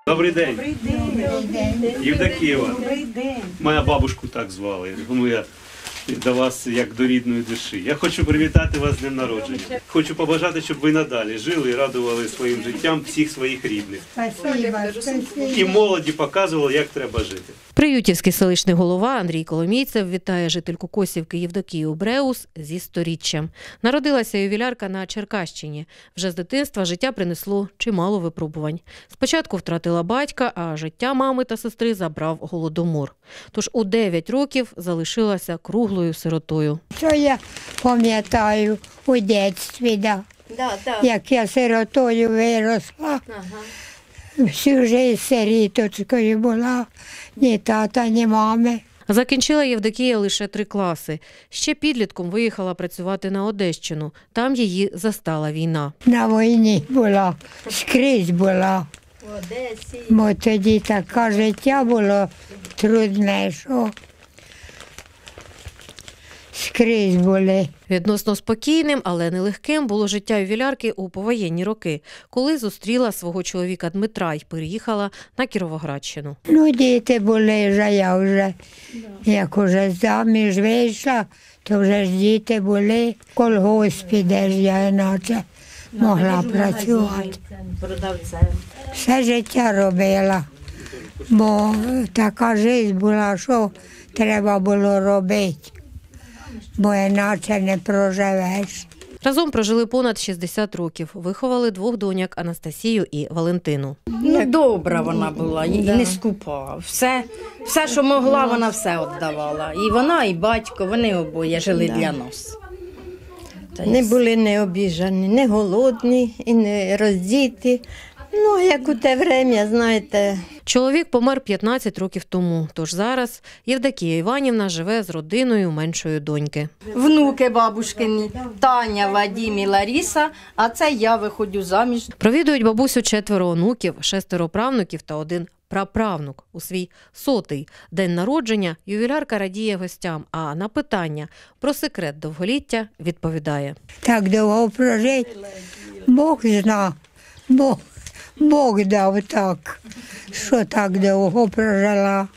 Добрий день. Добрий день. Євдокієва. Добрий день. Моя бабушку так звали. Тому я до вас як до рідної душі. Я хочу привітати вас з днем народження. Хочу побажати, щоб ви надалі жили і радували своїм життям всіх своїх рідних. Спасибо. І молоді показували, як треба жити. Приютівський селищний голова Андрій Коломійцев вітає жительку Косівки Євдокію Бреус зі 100-річчям. Народилася ювілярка на Черкащині. Вже з дитинства життя принесло чимало випробувань. Спочатку втратила батька, а життя мами та сестри забрав голодомор. Тож у 9 років залишилася круглою сиротою. Що я пам'ятаю у дитинстві, як я сиротою виросла. Всю життя сиріточкою була, ні тата, ні мами. Закінчила Євдокія лише 3 класи. Ще підлітком виїхала працювати на Одещину. Там її застала війна. На війні була, скрізь була. В Одесі. Бо тоді таке життя було трудне, що скрізь були. Відносно спокійним, але нелегким було життя ювілярки у повоєнні роки, коли зустріла свого чоловіка Дмитра і переїхала на Кіровоградщину. Ну, діти були вже, я вже, як уже заміж вийшла, то вже ж діти були. В колгоспі, де ж я іначе могла працювати. Продавцем. Все життя робила, бо така життя була, що треба було робити, бо іначе не проживеш. Разом прожили понад 60 років, виховали 2 доньок Анастасію і Валентину. Ну, добра вона була, і не скупа. Все, що могла, вона все віддавала. І вона, і батько, вони обоє жили для нас. Не були не обіжані, не голодні і не роздіті. Ну, як у те время, знаєте. Чоловік помер 15 років тому, тож зараз Євдокія Іванівна живе з родиною меншої доньки. Внуки бабушкині, Таня, Вадим і Лариса, а це я виходжу заміж. Провідують бабусю 4 онуків, 6 правнуків та 1 праправнук. У свій 100-й день народження ювілярка радіє гостям, а на питання про секрет довголіття відповідає. Так довго прожити, Бог зна, Бог дав так, що так довго прожила.